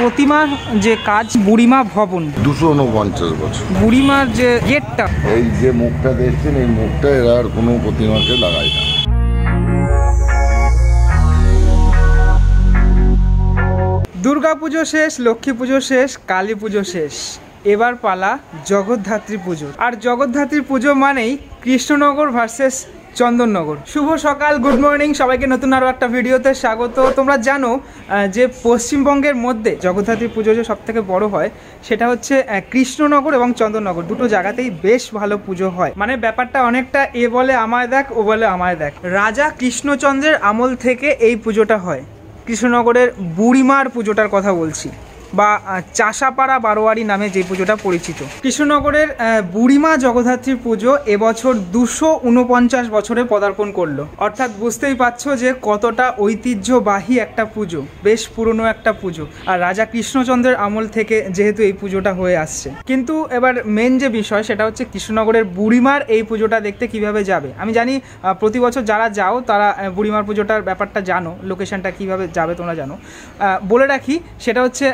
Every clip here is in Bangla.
প্রতিমা যে কাজ বুড়িমা ভবন 249 বছর বুড়িমার যে গেটটা, এই যে মুখটা দেখছেন, এই মুখটা এরা আর কোনো প্রতিমাকে লাগায় না। দুর্গা পুজো শেষ, লক্ষ্মী পুজো শেষ, কালী পুজো শেষ, এবার পালা জগদ্ধাত্রী পুজো। আর জগদ্ধাত্রী পুজো মানেই কৃষ্ণনগর ভার্সেস চন্দননগর। শুভ সকাল, গুড মর্নিং সবাইকে, নতুন আরও একটা ভিডিওতে স্বাগত। তোমরা জানো যে পশ্চিমবঙ্গের মধ্যে জগদ্ধাত্রী পুজো যে সব থেকে বড় হয় সেটা হচ্ছে কৃষ্ণনগর এবং চন্দননগর, দুটো জায়গাতেই বেশ ভালো পুজো হয়। মানে ব্যাপারটা অনেকটা এ বলে আমায় দেখ, ও বলে আমায় দেখ। রাজা কৃষ্ণচন্দ্রের আমল থেকে এই পুজোটা হয়। কৃষ্ণনগরের বুড়িমার পুজোটার কথা বলছি, বা চাষাপাড়া বারোয়ারি নামে যে পুজোটা পরিচিত। কৃষ্ণনগরের বুড়িমা জগদ্ধাত্রীর পুজো এবছর 249 বছরে পদার্পণ করলো। অর্থাৎ বুঝতেই পারছো যে কতটা ঐতিহ্যবাহী একটা পুজো, বেশ পুরনো একটা পুজো। আর রাজা কৃষ্ণচন্দ্রের আমল থেকে যেহেতু এই পুজোটা হয়ে আসছে। কিন্তু এবার মেন যে বিষয় সেটা হচ্ছে কৃষ্ণনগরের বুড়িমার এই পুজোটা দেখতে কিভাবে যাবে। আমি জানি প্রতি বছর যারা যাও তারা বুড়িমার পুজোটার ব্যাপারটা জানো, লোকেশনটা কিভাবে যাবে তোমরা জানো। বলে রাখি, সেটা হচ্ছে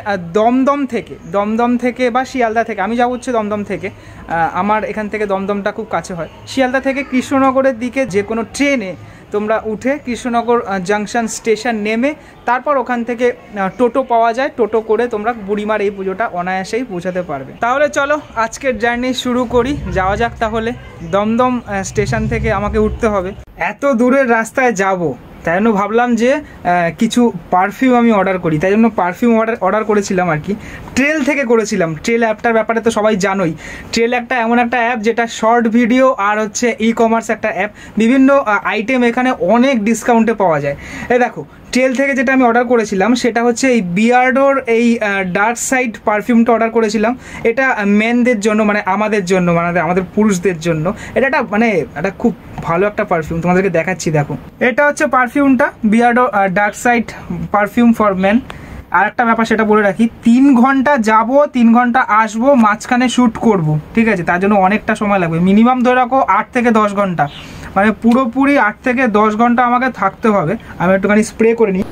দমদম থেকে বা শিয়ালদা থেকে। আমি যাবো হচ্ছে দমদম থেকে, আমার এখান থেকে দমদমটা খুব কাছে হয়। শিয়ালদা থেকে কৃষ্ণনগরের দিকে যে কোনো ট্রেনে তোমরা উঠে কৃষ্ণনগর জাংশন স্টেশন নেমে তারপর ওখান থেকে টোটো পাওয়া যায়, টোটো করে তোমরা বুড়িমার এই পুজোটা অনায়াসেই পৌঁছাতে পারবে। তাহলে চলো আজকের জার্নি শুরু করি, যাওয়া যাক। তাহলে দমদম স্টেশন থেকে আমাকে উঠতে হবে, এত দূরের রাস্তায় যাব, তাই জন্য ভাবলাম যে কিছু পারফিউম আমি অর্ডার করি। তাই জন্য পারফিউম অর্ডার করেছিলাম আর কি। ট্রেল থেকে করেছিলাম। ট্রেল অ্যাপটার ব্যাপারে তো সবাই জানোই। ট্রেল একটা এমন একটা অ্যাপ যেটা শর্ট ভিডিও আর হচ্ছে ই কমার্স একটা অ্যাপ। বিভিন্ন আইটেম এখানে অনেক ডিসকাউন্টে পাওয়া যায়। এই দেখো, ট্রেল থেকে যেটা আমি অর্ডার করেছিলাম সেটা হচ্ছে এই বিয়ার্ডোর এই ডার্ক সাইড পারফিউমটা অর্ডার করেছিলাম। এটা মেনদের জন্য, মানে আমাদের জন্য, মানে আমাদের পুরুষদের জন্য। এটা একটা মানে একটা খুব ভালো একটা পারফিউম, তোমাদেরকে দেখাচ্ছি। দেখো, এটা হচ্ছে পারফিউমটা, Beardo dark side perfume for men. আর একটা ব্যাপার সেটা বলে রাখি, 3 ঘন্টা যাব, 3 ঘন্টা আসবো, মাঝখানে শ্যুট করব, ঠিক আছে? তার জন্য অনেকটা সময় লাগবে। মিনিমাম ধরে রাখো 8 থেকে 10 ঘন্টা, মানে পুরোপুরি 8 থেকে 10 ঘন্টা আমাকে থাকতে হবে। আমি একটুখানি স্প্রে করে নিই,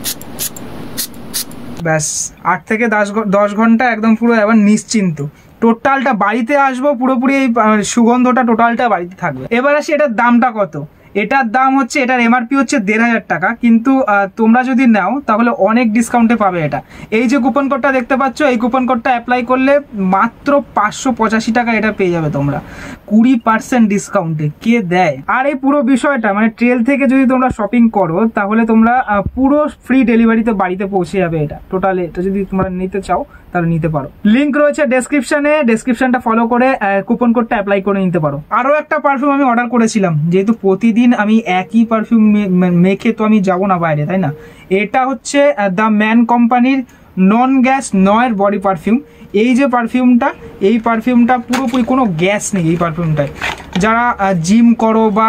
ব্যাস 8 থেকে 10 ঘন্টা একদম পুরো এবার নিশ্চিন্ত। টোটালটা বাড়িতে আসবো, পুরোপুরি এই সুগন্ধটা টোটালটা বাড়িতে থাকবে। এবার আসি এটার দামটা কত। এটার দাম হচ্ছে, এটার এমআরপি হচ্ছে 1500 টাকা, কিন্তু তোমরা যদি নাও তাহলে অনেক ডিসকাউন্টে পাবে এটা। এই যে কুপন কোডটা দেখতে পাচ্ছ, এই কুপন কোডটা অ্যাপ্লাই করলে মাত্র 585 টাকা এটা পেয়ে যাবে তোমরা, 20% ডিসকাউন্টে। কে দেয়? আর এই পুরো বিষয়টা মানে ট্রেল থেকে যদি তোমরা শপিং করো তাহলে তোমরা পুরো ফ্রি ডেলিভারিতে বাড়িতে পৌঁছে যাবে এটা টোটালি। এটা যদি তোমরা নিতে চাও তাহলে নিতে পারো। লিঙ্ক রয়েছে ডেসক্রিপশনে, ডেসক্রিপশনটা ফলো করে কুপন কোডটা অ্যাপ্লাই করে নিতে পারো। আরও একটা পারফিউম আমি অর্ডার করেছিলাম, যেহেতু প্রতিদিন আমি একই পারফিউম মেখে তো আমি যাবো না বাইরে, তাই না? এটা হচ্ছে দ্য ম্যান কোম্পানির নন গ্যাস নয়ের বডি পারফিউম। এই যে পারফিউমটা, এই পারফিউমটা পুরোপুরি কোনো গ্যাস নেই এই পারফিউমটায়। যারা জিম করো বা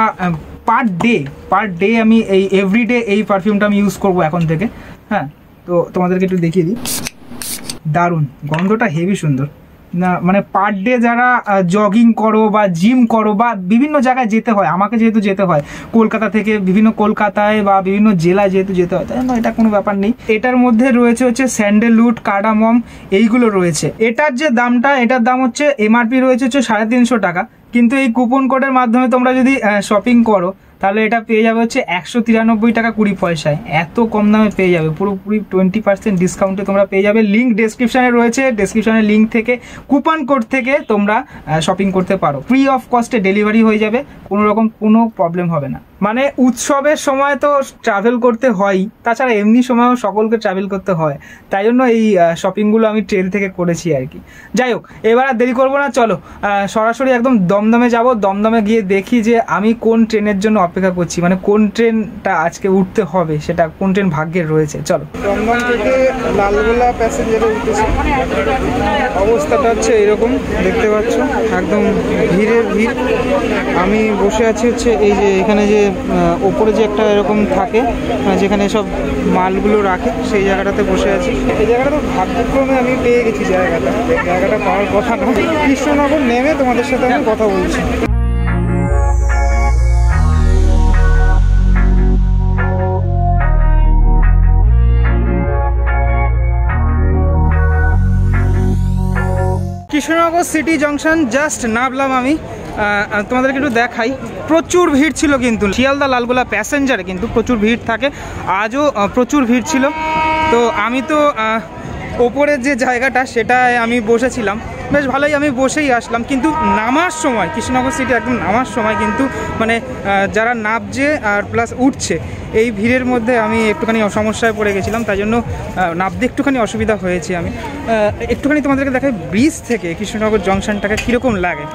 পার ডে আমি এই এভরিডে এই পারফিউমটা আমি ইউজ করবো এখন থেকে। হ্যাঁ, তো তোমাদেরকে একটু দেখিয়ে দিই। দারুণ গন্ধটা, হেভি সুন্দর না, মানে পার ডে যারা জগিং করো বা জিম করো বা বিভিন্ন জায়গায় যেতে হয়, আমাকে যেহেতু যেতে হয় কলকাতা থেকে বিভিন্ন কলকাতায় বা বিভিন্ন জেলায় যেহেতু যেতে হয়, তাই জন্য এটা কোনো ব্যাপার নেই। এটার মধ্যে রয়েছে হচ্ছে স্যান্ডেলউড, কার্ডামম, এইগুলো রয়েছে। এটার যে দামটা, এটার দাম হচ্ছে এমআরপি রয়েছে হচ্ছে 350 টাকা, কিন্তু এই কুপন কোডের মাধ্যমে তোমরা যদি শপিং করো তাহলে এটা পেয়ে যাবে হচ্ছে 193 টাকা 20 পয়সায়। এত কম দামে পেয়ে যাবে, পুরোপুরি 20% ডিসকাউন্টে তোমরা পেয়ে যাবে। লিঙ্ক ডেসক্রিপশনে রয়েছে, ডেসক্রিপশনের লিঙ্ক থেকে কুপন কোড থেকে তোমরা শপিং করতে পারো। ফ্রি অফ কস্টে ডেলিভারি হয়ে যাবে, কোনো রকম কোনো প্রবলেম হবে না। মানে উৎসবের সময় তো ট্রাভেল করতে হয়ই, তাছাড়া এমনি সময়ও সকলকে ট্রাভেল করতে হয়, তাই জন্য এই শপিংগুলো আমি ট্রেন থেকে করেছি আর কি। যাই হোক, এবার আর দেরি করবো না, চলো সরাসরি একদম দমদমে যাব। দমদমে গিয়ে দেখি যে আমি কোন ট্রেনের জন্য অপেক্ষা করছি, মানে কোন ট্রেনটা আজকে উঠতে হবে, সেটা কোন ট্রেন ভাগ্যের রয়েছে। চলো, দমদম থেকে লালগোলা প্যাসেঞ্জারে উঠতেছি। অবস্থাটা হচ্ছে এরকম, দেখতে পাচ্ছ একদম ভিড়ের ভিড়। আমি বসে আছি হচ্ছে এই যে এখানে যে ওপরে যে একটা এরকম থাকে যেখানে সব মালগুলো রাখে, সেই জায়গাটাতে বসে আছি। এই জায়গাটা তো ভাগ্যক্রমে আমি পেয়ে গেছি। জায়গাটা পাওয়ার কথা না। কৃষ্ণনগর নেমে তোমাদের সাথে আমি কথা বলছি। কৃষ্ণনগর সিটি জংশন জাস্ট নামলাম আমি, তোমাদেরকে একটু দেখাই। প্রচুর ভিড় ছিল কিন্তু শিয়ালদা লালগোলা প্যাসেঞ্জারে কিন্তু প্রচুর ভিড় থাকে, আজও প্রচুর ভিড় ছিল। তো আমি তো ওপরের যে জায়গাটা সেটায় আমি বসেছিলাম, বেশ ভালোই আমি বসেই আসলাম। কিন্তু নামার সময় কৃষ্ণনগর সিটি একদম নামার সময় কিন্তু মানে যারা নামছে আর প্লাস উঠছে এই ভিড়ের মধ্যে আমি একটুখানি সমস্যায় পড়ে গেছিলাম, তাই জন্য নামতে একটুখানি অসুবিধা হয়েছে। আমি একটুখানি তোমাদেরকে দেখাই ব্রিজ থেকে কৃষ্ণনগর জংশনটাকে কীরকম লাগে।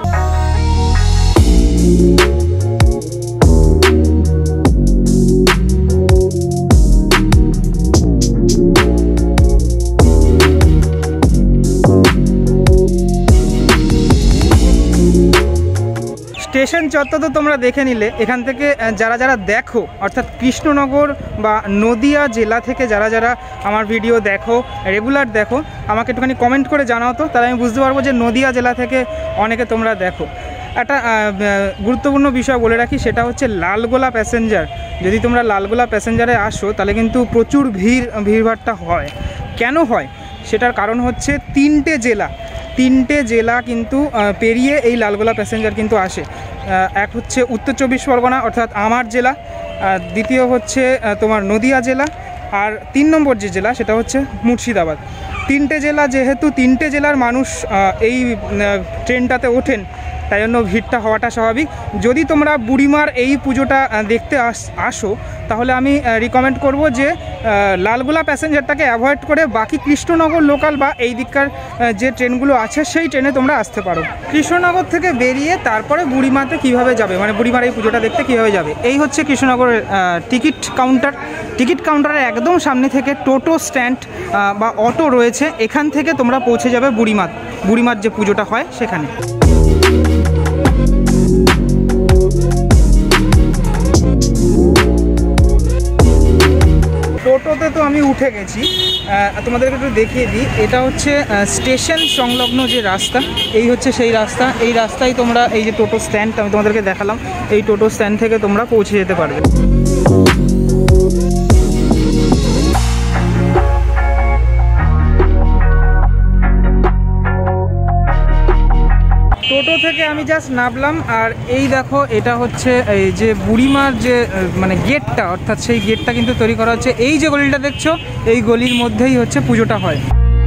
স্টেশন চত্বর তো তোমরা দেখে নিলে। এখান থেকে যারা যারা দেখো, অর্থাৎ কৃষ্ণনগর বা নদিয়া জেলা থেকে যারা যারা আমার ভিডিও দেখো, রেগুলার দেখো, আমাকে একটুখানি কমেন্ট করে জানাও তো, তাহলে আমি বুঝতে পারবো যে নদিয়া জেলা থেকে অনেকে তোমরা দেখো। একটা গুরুত্বপূর্ণ বিষয় বলে রাখি, সেটা হচ্ছে লালগোলা প্যাসেঞ্জার। যদি তোমরা লালগোলা প্যাসেঞ্জারে আসো তাহলে কিন্তু প্রচুর ভিড়ভাড়টা হয়। কেন হয় সেটার কারণ হচ্ছে তিনটে জেলা কিন্তু পেরিয়ে এই লালগোলা প্যাসেঞ্জার কিন্তু আসে। এক হচ্ছে উত্তর চব্বিশ পরগনা অর্থাৎ আমার জেলা, দ্বিতীয় হচ্ছে তোমার নদিয়া জেলা, আর 3 নম্বর যে জেলা সেটা হচ্ছে মুর্শিদাবাদ। তিনটে জেলা, যেহেতু তিনটে জেলার মানুষ এই ট্রেনটাতে ওঠেন, তাই জন্য ভিড়টা হওয়াটা স্বাভাবিক। যদি তোমরা বুড়িমার এই পুজোটা দেখতে আসো তাহলে আমি রিকমেন্ড করব যে লালগোলা প্যাসেঞ্জারটাকে অ্যাভয়েড করে বাকি কৃষ্ণনগর লোকাল বা এই দিককার যে ট্রেনগুলো আছে সেই ট্রেনে তোমরা আসতে পারো। কৃষ্ণনগর থেকে বেরিয়ে তারপরে বুড়িমাতে কিভাবে যাবে, মানে বুড়িমার এই পুজোটা দেখতে কিভাবে যাবে, এই হচ্ছে কৃষ্ণনগরের টিকিট কাউন্টারের একদম সামনে থেকে টোটো স্ট্যান্ড বা অটো রয়েছে, এখান থেকে তোমরা পৌঁছে যাবে বুড়িমার যে পুজোটা হয় সেখানে। টোটোতে তো আমি উঠে গেছি, তোমাদেরকে একটু দেখিয়ে দিই। এটা হচ্ছে স্টেশন সংলগ্ন যে রাস্তা, এই হচ্ছে সেই রাস্তা। এই রাস্তায় তোমরা এই যে টোটো স্ট্যান্ড আমি তোমাদেরকে দেখালাম, এই টোটো স্ট্যান্ড থেকে তোমরা পৌঁছে যেতে পারবে। টোটো থেকে আমি জাস্ট নামলাম, আর এই দেখো এটা হচ্ছে এই যে বুড়িমার যে মানে গেটটা, অর্থাৎ সেই গেটটা কিন্তু তৈরি করা হচ্ছে। এই যে গলিটা দেখছো, এই গলির মধ্যেই হচ্ছে পুজোটা হয়।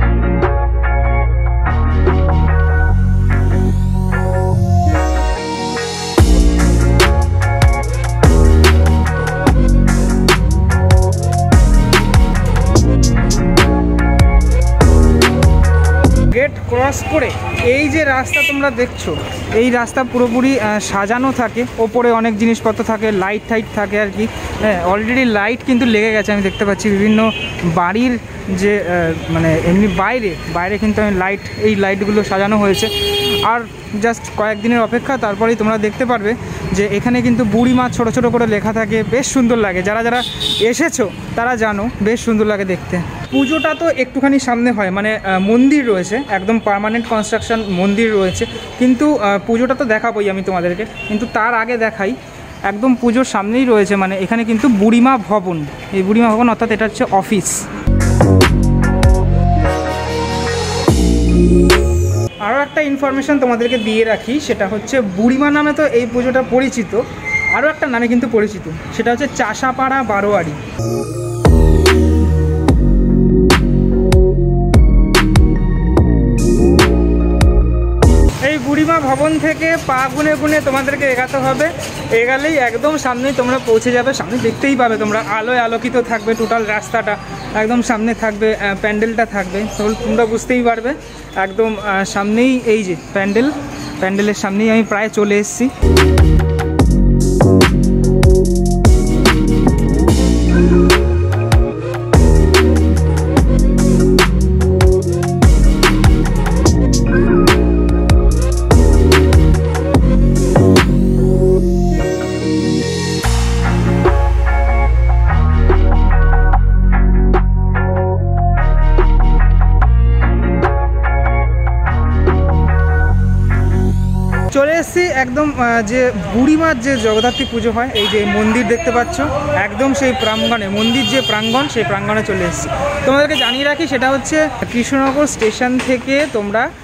গেট ক্রস করে এই যে রাস্তা তোমরা দেখছো, এই রাস্তা পুরোপুরি সাজানো থাকে, ওপরে অনেক জিনিসপত্র থাকে, লাইট থাকে আর কি। অলরেডি লাইট কিন্তু লেগে গেছে, আমি দেখতে পাচ্ছি বিভিন্ন বাড়ির যে মানে এমনি বাইরে কিন্তু এই লাইটগুলো সাজানো হয়েছে। আর জাস্ট কয়েকদিনের অপেক্ষা, তারপরেই তোমরা দেখতে পারবে যে এখানে কিন্তু বুড়িমা ছোট ছোট করে লেখা থাকে, বেশ সুন্দর লাগে। যারা যারা এসেছো তারা জানো, বেশ সুন্দর লাগে দেখতে। পুজোটা তো একটুখানি সামনে হয়, মানে মন্দির রয়েছে, একদম পার্মানেন্ট কনস্ট্রাকশন মন্দির রয়েছে, কিন্তু পুজোটা তো দেখাবোই আমি তোমাদেরকে। কিন্তু তার আগে দেখাই, একদম পুজোর সামনেই রয়েছে, মানে এখানে কিন্তু বুড়িমা ভবন, এই বুড়িমা ভবন অর্থাৎ এটা হচ্ছে অফিস। আরও একটা ইনফরমেশান তোমাদেরকে দিয়ে রাখি, সেটা হচ্ছে বুড়িমা নামে তো এই পুজোটা পরিচিত, আরও একটা নামে কিন্তু পরিচিত, সেটা হচ্ছে চাষাপাড়া বারোয়ারি। এই বুড়িমা ভবন থেকে পা গুনে গুনে তোমাদেরকে এগাতে হবে, এগালেই একদম সামনেই তোমরা পৌঁছে যাবে। সামনে দেখতেই পাবে তোমরা, আলোয় আলোকিত থাকবে টোটাল রাস্তাটা, একদম সামনে থাকবে প্যান্ডেলটা থাকবে, তোমরা বুঝতেই পারবে। একদম সামনেই এই যে প্যান্ডেলের সামনেই আমি প্রায় চলে এসেছি। চলে এসেছি একদম যে বুড়িমার যে জগদ্ধাত্রী পুজো হয়, এই যে মন্দির দেখতে পাচ্ছ, একদম সেই প্রাঙ্গণে, মন্দির যে প্রাঙ্গণ সেই প্রাঙ্গণে চলে এসেছি। তোমাদেরকে জানিয়ে রাখি, সেটা হচ্ছে কৃষ্ণনগর স্টেশন থেকে তোমরা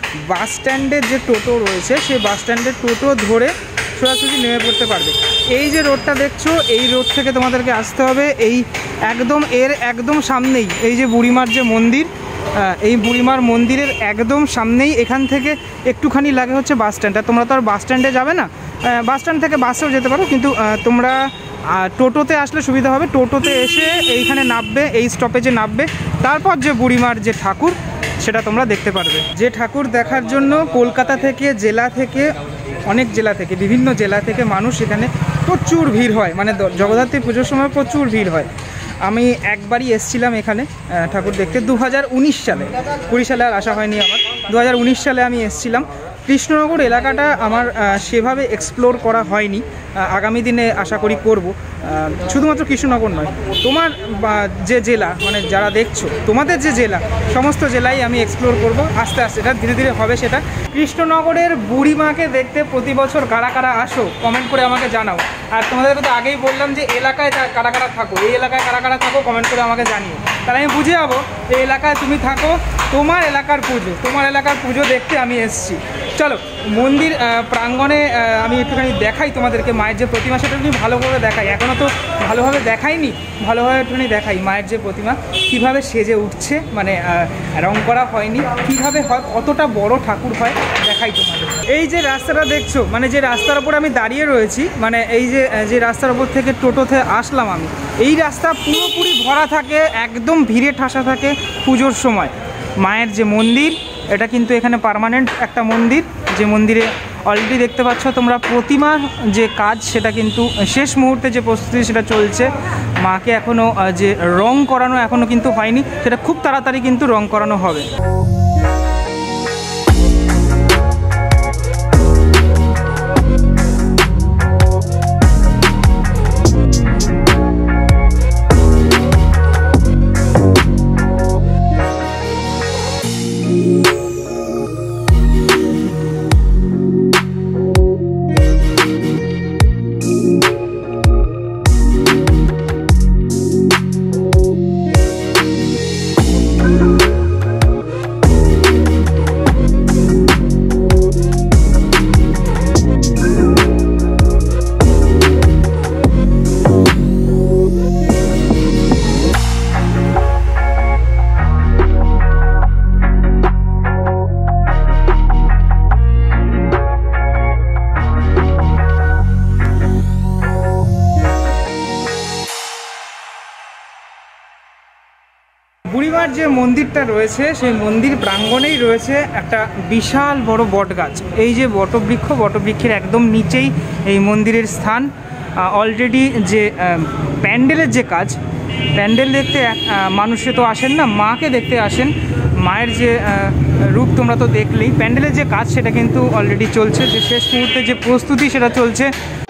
বাস স্ট্যান্ডের যে টোটো রয়েছে সেই বাস স্ট্যান্ডের টোটো ধরে সোজাসুজি নেমে পড়তে পারবে। এই যে রোডটা দেখছো, এই রোড থেকে তোমাদেরকে আসতে হবে এই এর একদম সামনেই এই যে বুড়িমার যে মন্দির, এই বুড়িমার মন্দিরের একদম সামনেই, এখান থেকে একটুখানি লাগে হচ্ছে বাস স্ট্যান্ডটা। তোমরা তো আর বাস স্ট্যান্ডে যাবে না, বাস স্ট্যান্ড থেকে বাসেও যেতে পারো, কিন্তু তোমরা টোটোতে আসলে সুবিধা হবে। টোটোতে এসে এইখানে নামবে, এই স্টপেজে নামবে, তারপর যে বুড়িমার যে ঠাকুর সেটা তোমরা দেখতে পারবে। যে ঠাকুর দেখার জন্য কলকাতা থেকে, জেলা থেকে, অনেক জেলা থেকে, বিভিন্ন জেলা থেকে মানুষ এখানে প্রচুর ভিড় হয়, মানে জগদ্ধাত্রী পুজোর সময় প্রচুর ভিড় হয়। আমি একবারই এসেছিলাম এখানে ঠাকুর দেখতে 2019 সালে, 20 সালে আর আসা হয়নি আমার। 2019 সালে আমি এসেছিলাম। কৃষ্ণনগর এলাকাটা আমার সেভাবে এক্সপ্লোর করা হয়নি, আগামী দিনে আশা করি করব। শুধুমাত্র কৃষ্ণনগর নয়, তোমার যে জেলা, মানে যারা দেখছো তোমাদের যে জেলা, সমস্ত জেলায় আমি এক্সপ্লোর করব আস্তে আস্তে, এটা ধীরে ধীরে হবে সেটা। কৃষ্ণনগরের বুড়িমাকে দেখতে প্রতি বছর কারা কারা আসো কমেন্ট করে আমাকে জানাও। আর তোমাদেরকে তো আগেই বললাম যে এলাকায় কারা কারা থাকো, এই এলাকায় কারা কারা থাকো কমেন্ট করে আমাকে জানিও, তাহলে আমি বুঝে যাবো এই এলাকায় তুমি থাকো, তোমার এলাকার পুজো দেখতে আমি এসেছি। চলো মন্দির প্রাঙ্গণে আমি একটুখানি দেখাই তোমাদেরকে মায়ের যে প্রতিমা, সেটা তুমি ভালোভাবে দেখাই, এখনও তো ভালোভাবে দেখাইনি, ভালোভাবে একটুখানি দেখাই মায়ের যে প্রতিমা কীভাবে সেজে উঠছে, মানে রং করা হয়নি, কীভাবে হয়, কতটা বড় ঠাকুর হয় দেখাই তোমাদের। এই যে রাস্তাটা দেখছো, মানে যে রাস্তার ওপর আমি দাঁড়িয়ে রয়েছি, মানে এই যে রাস্তার ওপর থেকে টোটোতে আসলাম আমি, এই রাস্তা পুরোপুরি ভরা থাকে, একদম ভিড়ে ঠাসা থাকে পুজোর সময়। মায়ের যে মন্দির, এটা কিন্তু এখানে পার্মানেন্ট একটা মন্দির, যে মন্দিরে অলরেডি দেখতে পাচ্ছ তোমরা প্রতিমার যে কাজ সেটা কিন্তু শেষ মুহূর্তে যে প্রস্তুতি সেটা চলছে। মাকে এখনও যে রং করানো এখনও কিন্তু হয়নি, সেটা খুব তাড়াতাড়ি কিন্তু রং করানো হবে। বুড়িমার যে মন্দিরটা রয়েছে সেই মন্দির প্রাঙ্গণেই রয়েছে একটা বিশাল বড় বট গাছ। এই যে বটবৃক্ষের একদম নিচেই এই মন্দিরের স্থান। অলরেডি যে প্যান্ডেলের যে কাজ, প্যান্ডেল দেখতে মানুষে তো আসেন না, মাকে দেখতে আসেন। মায়ের যে রূপ তোমরা তো দেখলেই, প্যান্ডেলের যে কাজ সেটা কিন্তু অলরেডি চলছে, যে শেষ মুহূর্তে যে প্রস্তুতি সেটা চলছে।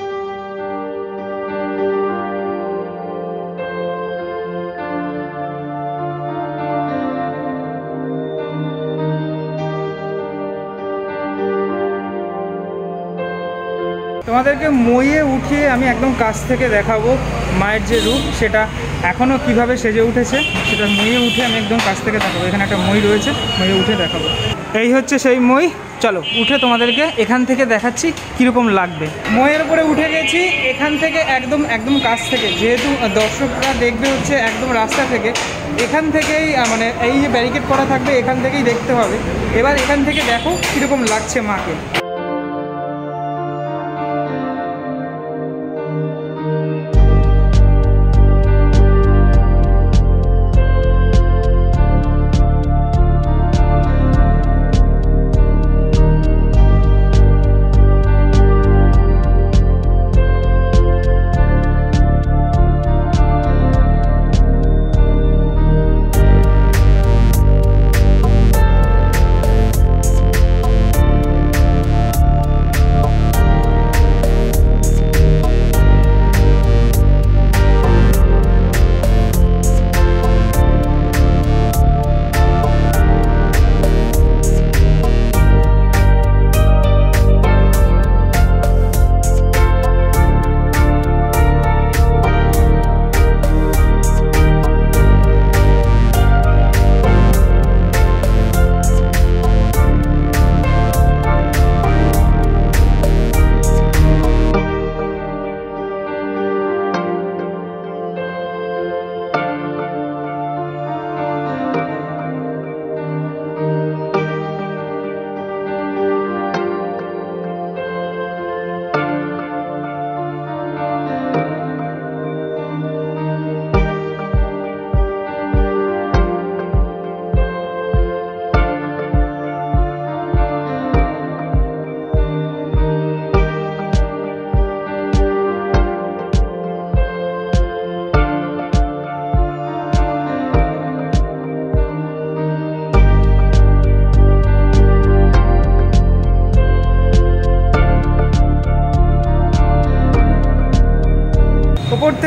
তোমাদেরকে মইয়ে উঠিয়ে আমি একদম কাছ থেকে দেখাবো মায়ের যে রূপ, সেটা এখনও কিভাবে সেজে উঠেছে সেটা মইয়ে উঠে আমি একদম কাছ থেকে দেখাবো। এখানে একটা মই রয়েছে, মইয়ে উঠে দেখাবো। এই হচ্ছে সেই মই। চলো উঠে তোমাদেরকে এখান থেকে দেখাচ্ছি কীরকম লাগবে। মইয়ের উপরে উঠে গেছি এখান থেকে একদম কাছ থেকে, যেহেতু দর্শকরা দেখবে হচ্ছে একদম রাস্তা থেকে, এখান থেকেই মানে এই যে ব্যারিকেড করা থাকবে এখান থেকেই দেখতে হবে। এবার এখান থেকে দেখো কীরকম লাগছে মাকে।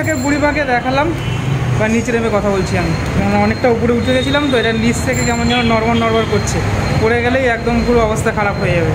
থেকে বুড়িমাকে দেখালাম, বা নিচে নেমে কথা বলছি আমি, কারণ অনেকটা উপরে উঠে গেছিলাম তো, এটা নিচ থেকে কেমন যেন নড়বড় করছে, পড়ে গেলেই একদম পুরো অবস্থা খারাপ হয়ে যাবে।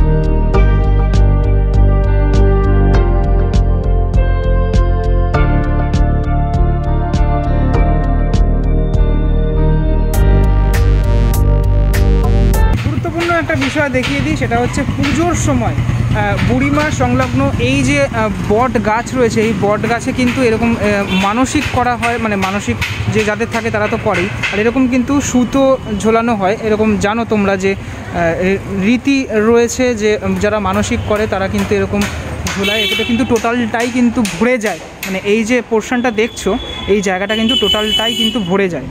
গুরুত্বপূর্ণ একটা বিষয় দেখিয়ে দিই, সেটা হচ্ছে পুজোর সময় বুড়িমা সংলগ্ন এই যে বট গাছ রয়েছে, এই বট গাছে কিন্তু এরকম মানসিক করা হয়, মানে মানসিক যে যাদের থাকে তারা তো করেই, আর এরকম কিন্তু সুতো ঝোলানো হয়। এরকম জানো তোমরা যে রীতি রয়েছে যে যারা মানসিক করে তারা কিন্তু এরকম ঝোলায়, এটা কিন্তু টোটালটাই কিন্তু ভরে যায়, মানে এই যে পোর্শনটা দেখছো এই জায়গাটা কিন্তু টোটালটাই কিন্তু ভরে যায়।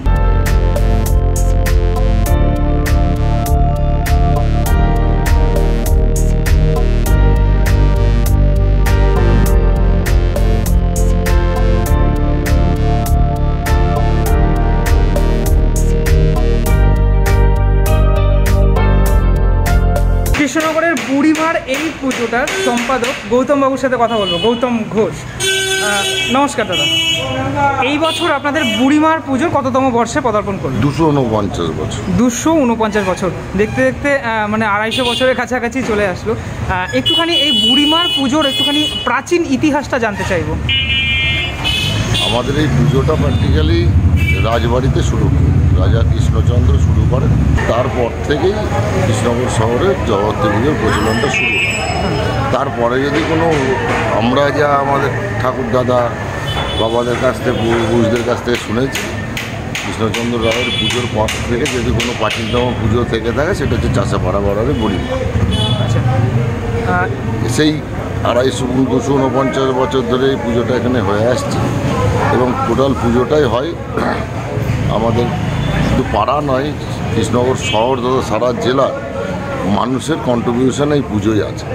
কৃষ্ণনগরের বুড়িমার এই পুজোটার সম্পাদক গৌতম বাবুর সাথে কথা বলবো, গৌতম ঘোষ। নমস্কার দাদা, এই বছর আপনাদের বুড়িমার পুজোর কততম বর্ষে পদার্পণ করলো? 249 বছর। 249 বছর, দেখতে দেখতে মানে 250 বছরের কাছাকাছি চলে আসলো। একটুখানি এই বুড়িমার পুজোর একটুখানি প্রাচীন ইতিহাসটা জানতে চাইবো। আমাদের এই পুজোটা প্র্যাকটিক্যালি রাজবাড়িতে শুরু, রাজা কৃষ্ণচন্দ্র শুরু করেন, তারপর থেকেই কৃষ্ণনগর শহরে জগদ্ধাত্রী পুজোর প্রচলনটা শুরু। তারপরে যদি কোনো আমরা যা আমাদের ঠাকুর দাদা বাবাদের কাছ থেকে পূর্বপুরুষদের কাছ থেকে শুনেছি, কৃষ্ণচন্দ্র রায়ের পুজোর পর থেকে যদি কোনো প্রাচীনতম পুজো থেকে থাকে সেটা হচ্ছে চাষাপাড়া বর্ডারে বুড়িমা। আচ্ছা, সেই 249 বছর ধরে এই পুজোটা এখানে হয়ে আসছে, এবং টোটাল পুজোটাই হয় আমাদের শুধু পাড়া নয়, কৃষ্ণনগর শহর তথা সারা জেলার মানুষের কন্ট্রিবিউশন এই পুজোয় আছে।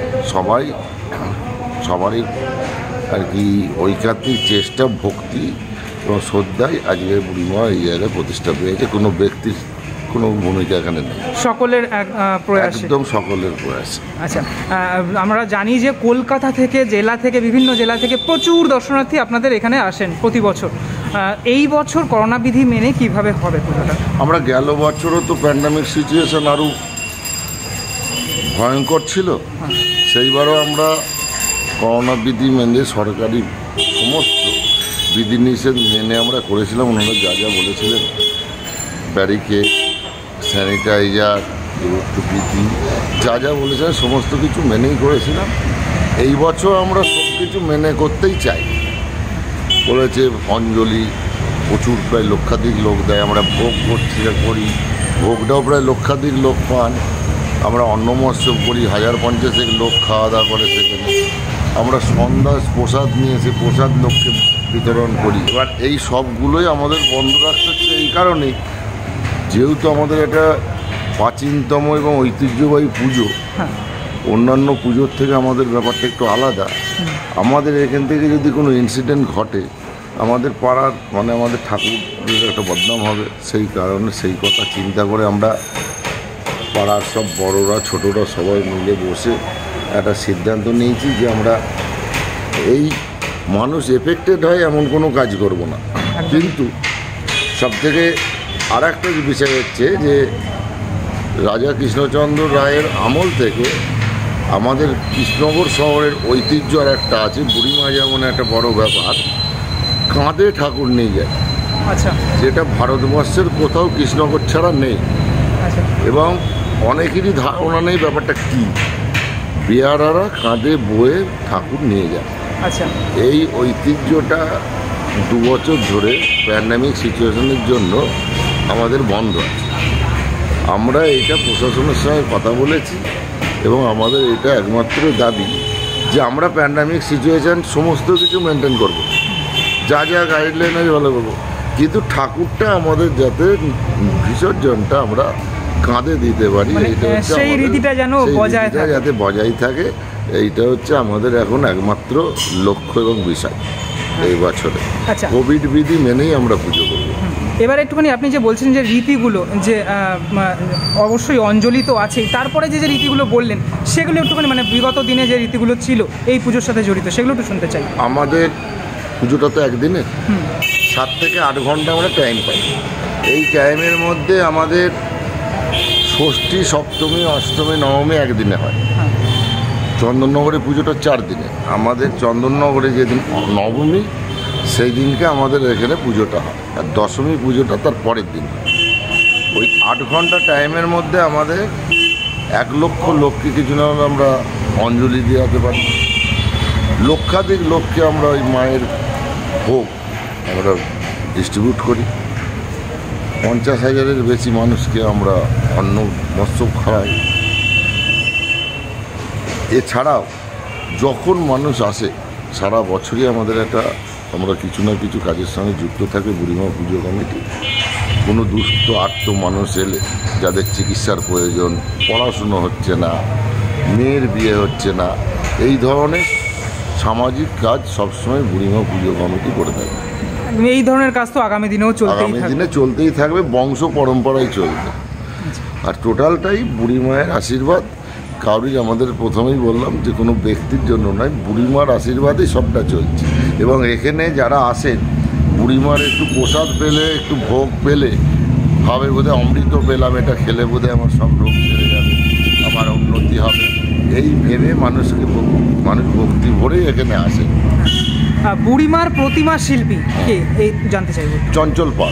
সবারই আর কি ঐকাত্মিক চেষ্টা, ভক্তি এবং শ্রদ্ধায় আজকে বুড়িমা এই জায়গায় প্রতিষ্ঠা পেয়েছে। কোনো ব্যক্তির কোনো ভূমিকা এখানে নেই, সকলের প্রয়াস, একদম সকলের প্রয়াস। আচ্ছা, আমরা জানি যে কলকাতা থেকে, জেলা থেকে, বিভিন্ন জেলা থেকে প্রচুর দর্শনার্থী আপনাদের এখানে আসেন প্রতি বছর। এই বছর করোনা বিধি মেনে কিভাবে হবে পুজোটা? আমরা গেল বছরও তো প্যান্ডামিক সিচুয়েশন আরও ভয়ঙ্কর ছিল, সেইবারও আমরা করোনা বিধি মেনে সরকারি সমস্ত বিধিনিষেধ মেনে আমরা করেছিলাম। ওনারা যা যা বলেছিলেন, ব্যারিকেড, স্যানিটাইজার, দূরত্ব বিধি যা যা বলেছিলেন সমস্ত কিছু মেনেই করেছিলাম। এই বছর আমরা সব কিছু মেনে করতেই চাই। বলেছে অঞ্জলি প্রচুর, প্রায় লক্ষাধিক লোক দেয়, আমরা ভোগ করি, ভোগটাও প্রায় লক্ষাধিক লোক পান। আমরা অন্নমহোৎসব করি, 1050 লোক খাওয়া দাওয়া করে সেখানে। আমরা সন্ধ্যা প্রসাদ নিয়ে এসে প্রসাদ লোককে বিতরণ করি। এবার এই সবগুলোই আমাদের বন্ধ রাখতে হচ্ছে এই কারণেই, যেহেতু আমাদের একটা প্রাচীনতম এবং ঐতিহ্যবাহী পুজো, অন্যান্য পুজোর থেকে আমাদের ব্যাপারটা একটু আলাদা। আমাদের এখান থেকে যদি কোনো ইনসিডেন্ট ঘটে, আমাদের পাড়ার মানে আমাদের ঠাকুরের একটা বদনাম হবে। সেই কারণে সেই কথা চিন্তা করে আমরা পাড়ার সব বড়রা ছোটরা সবাই মিলে বসে একটা সিদ্ধান্ত নিয়েছি যে আমরা এই মানুষ এফেক্টেড হয় এমন কোনো কাজ করব না। কিন্তু সবথেকে আর একটা বিষয় হচ্ছে যে রাজা কৃষ্ণচন্দ্র রায়ের আমল থেকে আমাদের কৃষ্ণনগর শহরের ঐতিহ্য আর একটা আছে, বুড়িমা যেমন একটা বড় ব্যাপার, কাঁধে ঠাকুর নিয়ে যায়। আচ্ছা, যেটা ভারতবর্ষের কোথাও কৃষ্ণনগর ছাড়া নেই। আচ্ছা, এবং অনেকেরই ধারণা নেই ব্যাপারটা কী, বিহারারা কাঁধে বয়ে ঠাকুর নিয়ে যায়। আচ্ছা, এই ঐতিহ্যটা 2 বছর ধরে প্যান্ডামিক সিচুয়েশনের জন্য আমাদের বন্ধ আছে। আমরা এটা প্রশাসনের সঙ্গে কথা বলেছি এবং আমাদের এটা একমাত্র দাবি যে আমরা প্যান্ডামিক সিচুয়েশান সমস্ত কিছু মেনটেন করব, যা যা গাইডলাইন আছে ভালো করবো, কিন্তু ঠাকুরটা আমাদের যাতে বিসর্জনটা আমরা কাঁধে দিতে পারি, এইটা হচ্ছে সেই রীতিটা যেন বজায় থাকে, যাতে বজায় থাকে, এইটা হচ্ছে আমাদের এখন একমাত্র লক্ষ্য এবং বিষয় এই বছরে। আচ্ছা, কোভিড বিধি মেনেই আমরা পুজো করবো। এবার একটুখানি আপনি যে বলছেন যে রীতিগুলো, যে অবশ্যই অঞ্জলি তো আছেই, তারপরে যে যে রীতিগুলো বললেন সেগুলো একটুখানি মানে বিগত দিনে যে রীতিগুলো ছিল এই পুজোর সাথে জড়িত সেগুলো একটু শুনতে চাই। আমাদের পুজোটা তো একদিনে, 7 থেকে 8 ঘন্টা আমরা টাইম পাই। এই টাইমের মধ্যে আমাদের ষষ্ঠী, সপ্তমী, অষ্টমী, নবমী একদিনে হয়। চন্দননগরে পুজোটা 4 দিনে। আমাদের চন্দননগরে যেদিন নবমী সেই দিনকে আমাদের এখানে পুজোটা হয়, আর দশমী পুজোটা তার পরের দিন হয়। ওই 8 ঘন্টা টাইমের মধ্যে আমাদের 1 লক্ষ লোককে কিছু না হলে আমরা অঞ্জলি দেওয়াতে পারি। লক্ষাধিক লোককে আমরা ওই মায়ের ভোগ আমরা ডিস্ট্রিবিউট করি। 50,000-এর বেশি মানুষকে আমরা অন্ন মৎস্য খাওয়াই। এছাড়াও যখন মানুষ আসে সারা বছরই আমাদের আমরা কিছু না কিছু কাজের সঙ্গে যুক্ত থাকি বুড়িমা পুজো কমিটি। কোনো দুস্থ আর্ত মানুষ এলে, যাদের চিকিৎসার প্রয়োজন, পড়াশুনো হচ্ছে না, মেয়ের বিয়ে হচ্ছে না, এই ধরনের সামাজিক কাজ সবসময় বুড়িমা পুজো কমিটি করে থাকে। এই ধরনের কাজ তো আগামী দিনেও চলতেই থাকবে, বংশ পরম্পরায় চলবে। আর টোটালটাই বুড়িমায়ের আশীর্বাদ। কাউরি আমাদের প্রথমেই বললাম যে কোনো ব্যক্তির জন্য নয়, বুড়িমার আশীর্বাদেই সবটা চলছে। এবং এখানে যারা আসেন বুড়িমার একটু প্রসাদ পেলে, একটু ভোগ পেলে ভাবে বোধহয় অমৃত পেলাম, এটা খেলে বোধহয় আমার সব রোগ সেরে যাবে, আমার উন্নতি হবে, এই ভেবে মানুষ ভক্তি ভরেই এখানে আসে। বুড়িমার প্রতিমা শিল্পী কে এই জানতে চাইব? চঞ্চল পাল।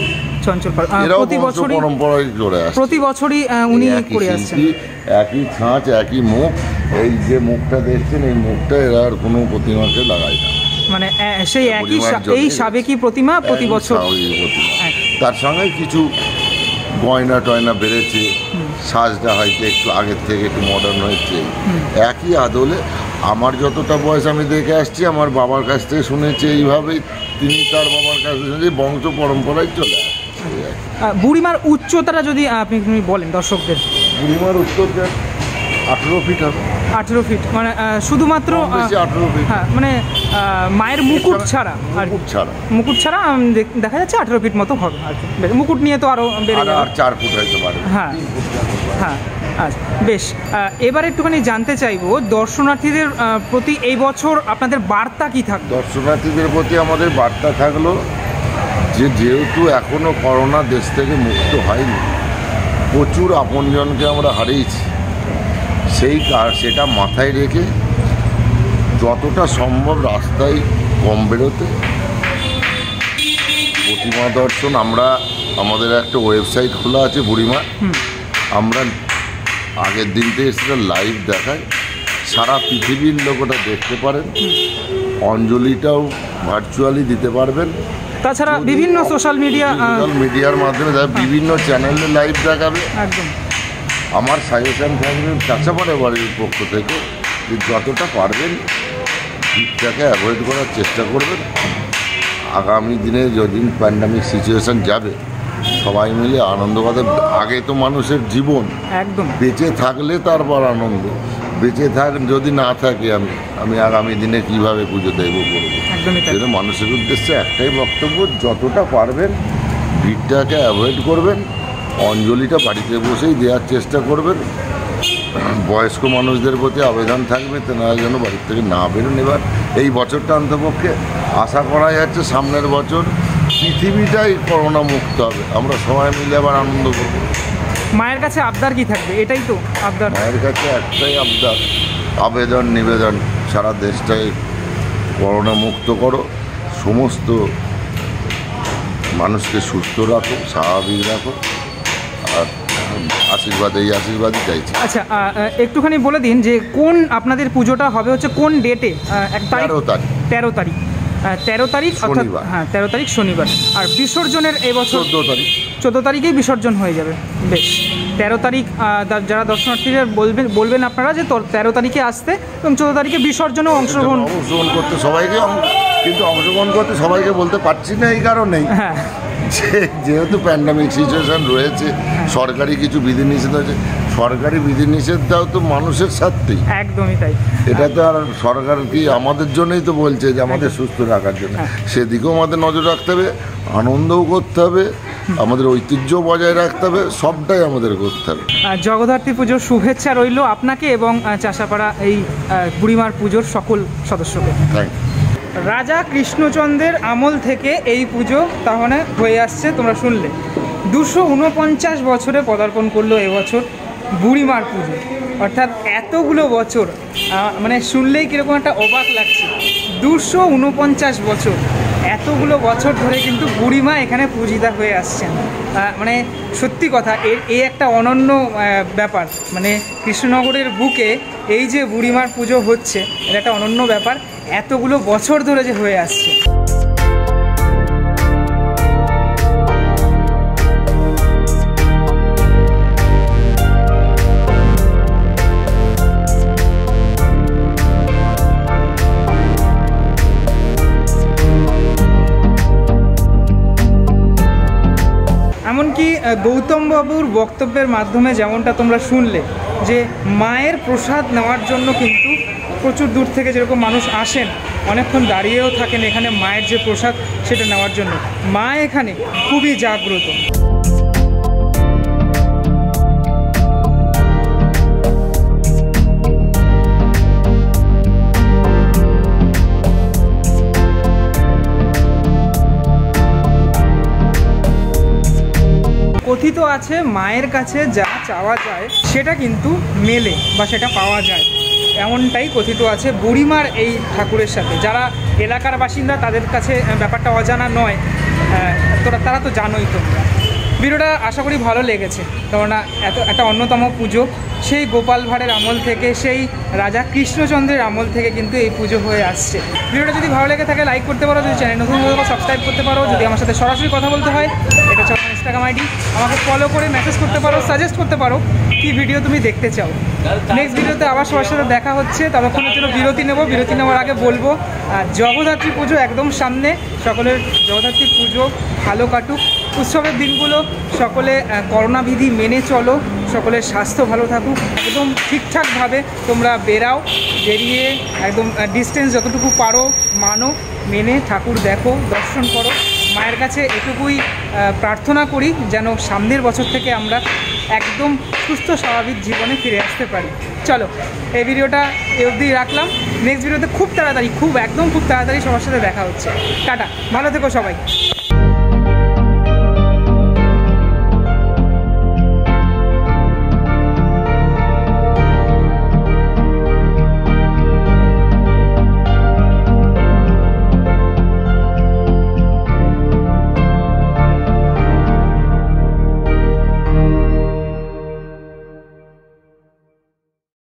প্রতি বছরই উনি করে আসছেন। একই ছাঁচ, একই মুখ। এই যে মুখটা দেখছেন, এই মুখটা এরা আর কোনো প্রতিমাকে লাগায় না, মানে সেই এই সাবেকি প্রতিমা প্রতি বছর। তার সঙ্গে কিছু গয়না টয়না বেড়েছে, সাজটা হয়তো একটু আগের থেকে একটু মডার্ন হয়েছে। একই আদলে আমার যতটা বয়স আমি দেখে আসছি, আমার বাবার কাছ থেকে শুনেছি, এইভাবেই তিনি তার বাবার কাছ থেকে শুনেছি, বংশ পরম্পরায় চলে আসছে। বুড়িমার উচ্চতাটা যদি আপনি বলেন দর্শকদের। বুড়িমার উচ্চতা 18 ফিট হবে। 18 ফিট, মানে শুধুমাত্র 18 ফিট। হ্যাঁ, মানে মায়ের মুকুট ছাড়া দেখা যাচ্ছে 18 ফিট মতো হবে আর কি। মুকুট নিয়ে তো আরো বেড়ে যাবে, আর 4 ফুট হয়তো পারে। হ্যাঁ হ্যাঁ, আচ্ছা বেশ। এবার একটুখানি জানতে চাইবো দর্শনার্থীদের প্রতি এই বছর আপনাদের বার্তা কি থাকবে? দর্শনার্থীদের প্রতি আমাদের বার্তা থাকলো যেহেতু এখনো করোনা দেশ থেকে মুক্ত হয়নি, প্রচুর আপনজনকে আমরা হারিয়েছি, সেটা মাথায় রেখে যতটা সম্ভব রাস্তায় কম বেরোতে, প্রতিমা দর্শন। আমাদের একটা ওয়েবসাইট খোলা আছে বুড়িমা, আমরা আগের দিন থেকে সেটা লাইভ দেখাই, সারা পৃথিবীর লোক ওটা দেখতে পারেন। অঞ্জলিটাও ভার্চুয়ালি দিতে পারবেন। তাছাড়া বিভিন্ন সোশ্যাল মিডিয়ার মাধ্যমে বিভিন্ন চ্যানেলে লাইভ দেখাবে। একদম আমার সাজেশন থাকবে কাছাপাড়া বাড়ির পক্ষ থেকে যে যতটা পারবেন ভিড়টাকে অ্যাভয়েড করার চেষ্টা করবেন। আগামী দিনে যদি প্যান্ডামিক সিচুয়েশান যাবে, সবাই মিলে আনন্দ করতে। আগে তো মানুষের জীবন, একদম বেঁচে থাকলে তারপর আনন্দ, বেঁচে যদি না থাকে আমি আগামী দিনে কিভাবে পুজো দেবো করবো। সেটা মানুষের উদ্দেশ্যে একটাই বক্তব্য, যতটা পারবেন ভিড়টাকে অ্যাভয়েড করবেন, অঞ্জলিটা বাড়িতে বসেই দেওয়ার চেষ্টা করবেন। বয়স্ক মানুষদের প্রতি আবেদন থাকবে তেনারা যেন বাড়ির থেকে না বেরোন। এবার এই বছরটা অন্তপক্ষে আশা করা যাচ্ছে সামনের বছর পৃথিবীটাই করোনা মুক্ত হবে, আমরা সবাই মিলে আবার আনন্দ করব। মায়ের কাছে আবদার কি থাকবে? এটাই তো আবদার। মায়ের কাছে একটাই আবদার, আবেদন নিবেদন, সারা দেশটাই করোনা মুক্ত করো, সমস্ত মানুষকে সুস্থ রাখো, স্বাভাবিক রাখো, আর আশীর্বাদই চাইছি। আচ্ছা, একটুখানি বলে দিন যে কোন আপনাদের পুজোটা হবে হচ্ছে কোন ডেটে? 13 তারিখ অর্থাৎ 13 তারিখ শনিবার। আর বিসর্জনের এবছর 14 তারিখেই বিসর্জন হয়ে যাবে। বেশ, 13 তারিখ যারা দর্শনার্থীরা বলবেন আপনারা যে 13 তারিখে আসতে এবং 14 তারিখে বিসর্জনে অংশগ্রহণ করতে সবাইকে, কিন্তু অংশগ্রহণ করতে সবাইকে বলতে পারছি না এই কারণেই যেহেতু প্যান্ডামিক সিচুয়েশন রয়েছে, সরকারি কিছু বিধিনিষেধ আছে। সরকারি বিধিনিষেধটাও তো মানুষের স্বার্থেই, একদমই তাই। এটা তো আর সরকার কি আমাদের জন্যই তো বলছে যে আমাদের সুস্থ রাখার জন্য, সেদিকেও আমাদের নজর রাখতে হবে, আনন্দও করতে হবে, আমাদের ঐতিহ্য বজায় রাখতে হবে, সবটাই আমাদের করতে হবে। জগদ্ধাত্রী পুজোর শুভেচ্ছা রইল আপনাকে এবং চাষাপাড়া এই বুড়িমার পুজোর সকল সদস্যকে। Thank you. রাজা কৃষ্ণচন্দ্রের আমল থেকে এই পুজো তাহলে হয়ে আসছে, তোমরা শুনলে 249 বছরে পদার্পণ করলো এবছর বুড়িমার পুজো। অর্থাৎ এতগুলো বছর, মানে শুনলেই কীরকম একটা অবাক লাগছে। 249 বছর, এতগুলো বছর ধরে কিন্তু বুড়িমা এখানে পূজিতা হয়ে আসছেন। মানে সত্যি কথা, এই একটা অনন্য ব্যাপার। মানে কৃষ্ণনগরের বুকে এই যে বুড়িমার পুজো হচ্ছে, এটা একটা অনন্য ব্যাপার, এতগুলো বছর ধরে যে হয়ে আসছে। এমনকি গৌতম বাবুর বক্তব্যের মাধ্যমে যেমনটা তোমরা শুনলে, যে মায়ের প্রসাদ নেওয়ার জন্য কিন্তু প্রচুর দূর থেকে যেরকম মানুষ আসেন, অনেকক্ষণ দাঁড়িয়েও থাকেন এখানে মায়ের যে প্রসাদ সেটা নেওয়ার জন্য। মা এখানে খুবই জাগ্রত। কথিত আছে মায়ের কাছে যা চাওয়া যায় সেটা কিন্তু মেলে বা সেটা পাওয়া যায়, এমনটাই কথিত আছে বুড়িমার এই ঠাকুরের সাথে। যারা এলাকার বাসিন্দা তাদের কাছে ব্যাপারটা অজানা নয়, তারা তো জানোই। তোমরা ভিডিওটা আশা করি ভালো লেগেছে, কেননা একটা অন্যতম পুজো, সেই গোপাল ভাঁড়ের আমল থেকে, সেই রাজা কৃষ্ণচন্দ্রের আমল থেকে কিন্তু এই পুজো হয়ে আসছে। ভিডিওটা যদি ভালো লেগে থাকে লাইক করতে পারো, যদি চ্যানেল নতুন হলে সাবস্ক্রাইব করতে পারো। যদি আমার সাথে সরাসরি কথা বলতে হয়, এটা হচ্ছে আমার ইনস্টাগ্রাম আইডি, আমাকে ফলো করে মেসেজ করতে পারো, সাজেস্ট করতে পারো কী ভিডিও তুমি দেখতে চাও। নেক্সট ভিডিওতে আবার সবার সাথে দেখা হচ্ছে, ততক্ষণের জন্য বিরতি নেব। বিরতি নেওয়ার আগে বলবো, জগদ্ধাত্রী পুজো একদম সামনে, সকলের জগদ্ধাত্রী পুজো ভালো কাটুক। উৎসবের দিনগুলো সকলে করোনা বিধি মেনে চলো, সকলের স্বাস্থ্য ভালো থাকুক, একদম ঠিকঠাকভাবে তোমরা বেরিয়ে একদম ডিস্টেন্স যতটুকু পারো মানো, মেনে ঠাকুর দেখো, দর্শন করো। মায়ের কাছে এটুকুই প্রার্থনা করি যেন সামনের বছর থেকে আমরা একদম সুস্থ স্বাভাবিক জীবনে ফিরে আসতে পারি। চলো, এই ভিডিওটা এই অবধি রাখলাম। নেক্সট ভিডিওতে খুব তাড়াতাড়ি, খুব তাড়াতাড়ি সবার সাথে দেখা হচ্ছে। টাটা, ভালো থেকো সবাই।